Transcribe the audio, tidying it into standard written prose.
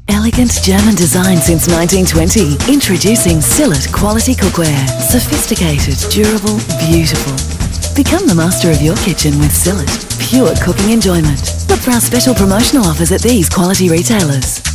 Elegant German design since 1920. Introducing Silit Quality Cookware. Sophisticated, durable, beautiful. Become the master of your kitchen with Silit. Pure cooking enjoyment. Look for our special promotional offers at these quality retailers.